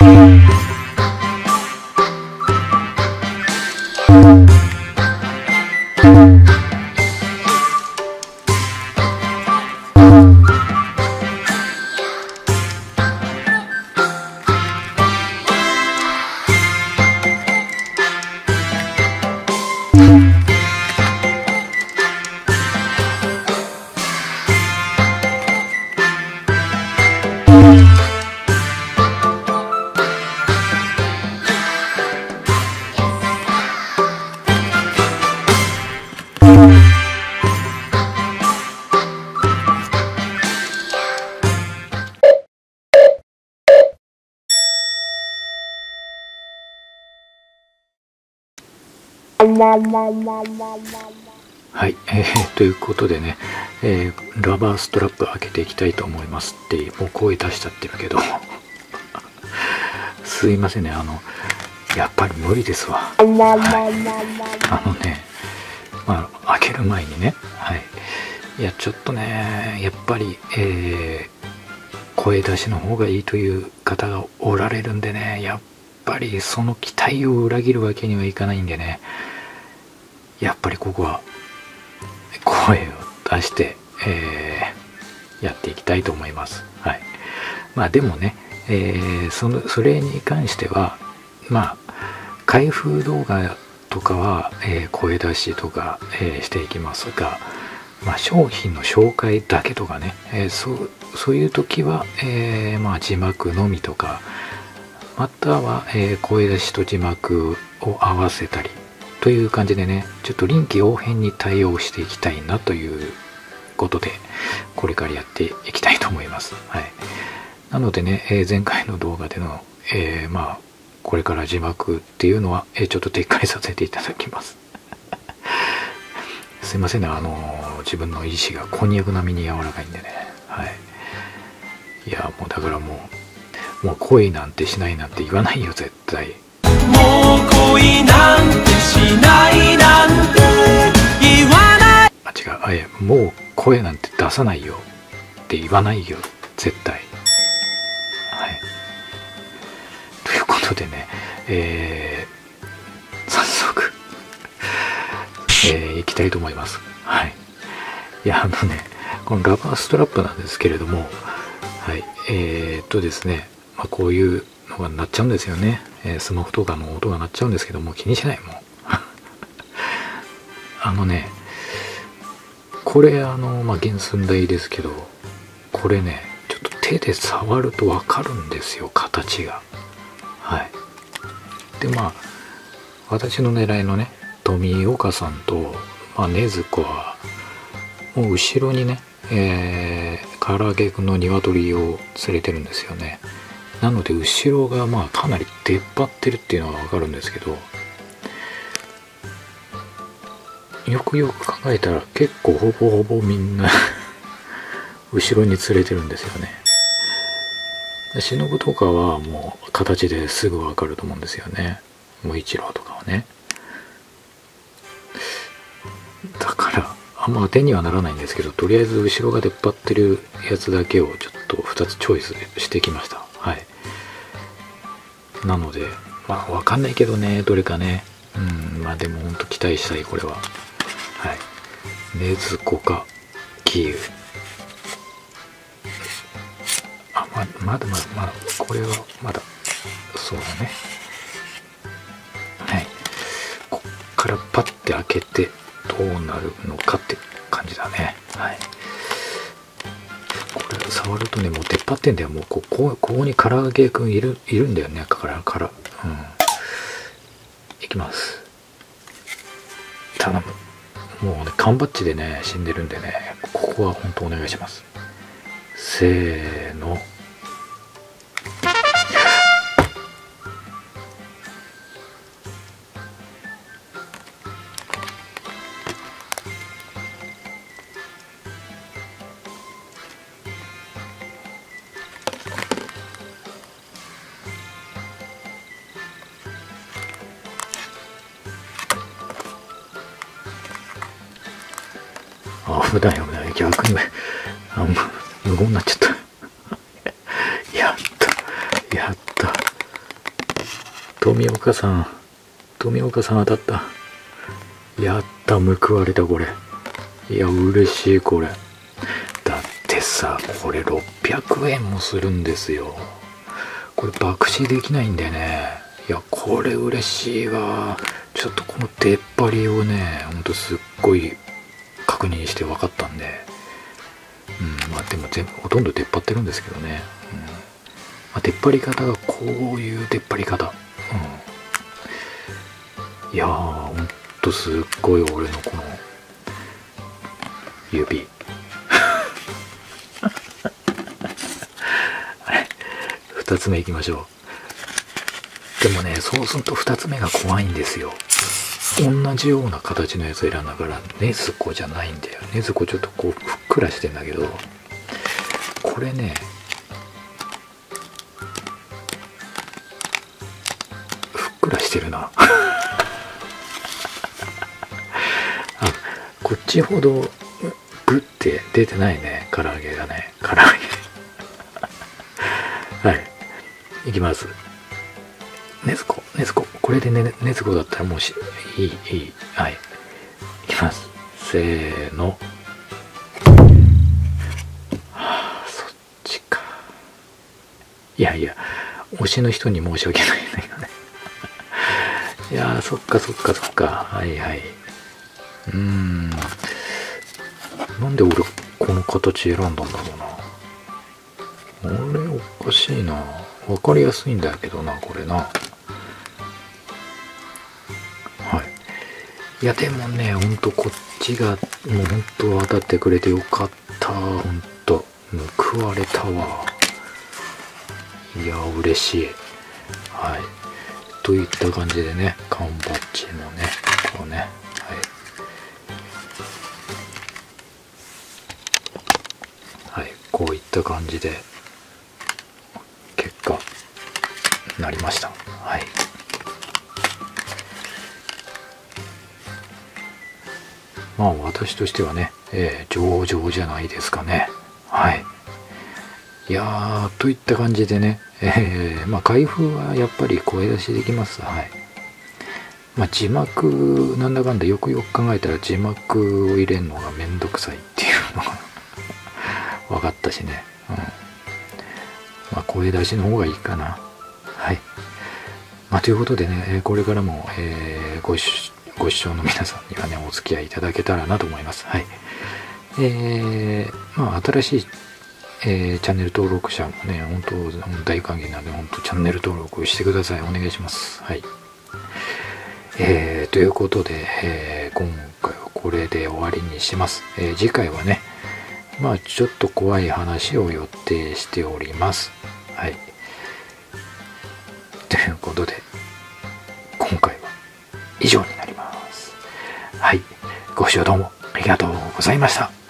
はい、ということでね、ラバーストラップ開けていきたいと思いますって、もう声出しちゃってるけどすいませんね、やっぱり無理ですわ。はい、開ける前にね、はい、いやちょっとね、やっぱり、声出しの方がいいという方がおられるんでね、やっぱりその期待を裏切るわけにはいかないんでね、やっぱりここは声を出して、やっていきたいと思います。はい。まあでもね、それに関しては開封動画とかは、声出しとか、していきますが、商品の紹介だけとかね、そういう時は、字幕のみとか、または、声出しと字幕を合わせたりという感じでね、ちょっと臨機応変に対応していきたいなということで、これからやっていきたいと思います。はい。なのでね、前回の動画での、これから字幕っていうのは、ちょっと撤回させていただきます。すいませんね、自分の意志がこんにゃく並みに柔らかいんでね。はい。いや、もうだからもう恋なんてしないなんて言わないよ、絶対。もう恋なんてしないなんて言わない。違う、もう声なんて出さないよって言わないよ、絶対。はい。ということでね、早速、いきたいと思います。はい。いや、このラバーストラップなんですけれども、はい。ですね、こういうのが鳴っちゃうんですよね。スマホとかの音が鳴っちゃうんですけども、気にしないもん。これ原寸大ですけど、これね、ちょっと手で触るとわかるんですよ、形が。はい。で、私の狙いのね、富岡さんと、禰豆子は、もう後ろにね、唐揚げの鶏を連れてるんですよね。なので後ろがかなり出っ張ってるっていうのがわかるんですけど、よくよく考えたら結構ほぼほぼみんな後ろに連れてるんですよね。忍とかはもう形ですぐわかると思うんですよね。無一郎とかはね。だからあんま当てにはならないんですけど、とりあえず後ろが出っ張ってるやつだけをちょっと2つチョイスしてきました。はい。なのでわかんないけどね、どれかね。でもほんと期待したい、これは。はい。禰豆子かキーウ。まだこれはまだそうだね。はい。こっからパッて開けてどうなるのかって感じだね。はい。これ触るとね、もう出っ張ってんだよ。もうここに唐揚げくんいるんだよね。いきます。頼む。もうね、缶バッジでね、死んでるんでね、ここは本当お願いします。せーの。危ない危ない、逆に無言になっちゃった。やった。 富岡さん当たった。やった、報われたこれ。いや嬉しいこれ。だってさ、これ600円もするんですよ。これ爆死できないんでね。いやこれ嬉しいわ。ちょっとこの出っ張りをね、ほんとすっごい確認して分かったんで、まあでもほとんど出っ張ってるんですけどね、まあ、出っ張り方がこういう出っ張り方、いやーほんとすっごい俺のこの指あれ2つ目いきましょう。でもね、そうすると2つ目が怖いんですよ。同じような形のやつ選んだから、ねずこじゃないんだよ。ねずこちょっとこうふっくらしてんだけど、これねふっくらしてるなこっちほどグッて出てないね、唐揚げがね。唐揚げはい、いきます。ねずここれでねずこだったらもういいはい、いきます。せーの。そっちか。いや推しの人に申し訳ないんだけどねいやそっかはいなんで俺この形選んだんだろうな。あれおかしいな。分かりやすいんだけどなこれな。はい、いやでもね、ほんとこっちがもうほんと当たってくれてよかった。ほんと報われたわ。いや嬉しい。はい、といった感じでね、缶バッジもねこうね、はい、こういった感じで結果なりました。はい、まあ私としてはね、上々じゃないですかね。はい、いやーといった感じでね、まあ開封はやっぱり声出しできます。はい、まあ字幕なんだかんだよく考えたら字幕を入れるのがめんどくさいっていうのが分かったしね、まあ声出しの方がいいかな。はい、まあということでね、これからも、ご視聴の皆さんにはねお付き合いいただけたらなと思います。はい、まあ新しいチャンネル登録者もね、本当大歓迎なんで、本当チャンネル登録してください。お願いします。はい。ということで、今回はこれで終わりにします。次回はね、まあちょっと怖い話を予定しております。はい。ということで、今回は以上になります。はい。ご視聴どうもありがとうございました。